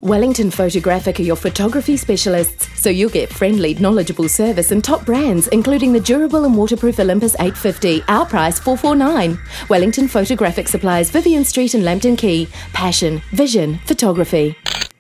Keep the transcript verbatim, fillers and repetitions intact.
Wellington Photographic are your photography specialists, so you'll get friendly, knowledgeable service and top brands, including the durable and waterproof Olympus eight fifty, our price four forty-nine. Wellington Photographic supplies Vivian Street and Lambton Quay. Passion, vision, photography.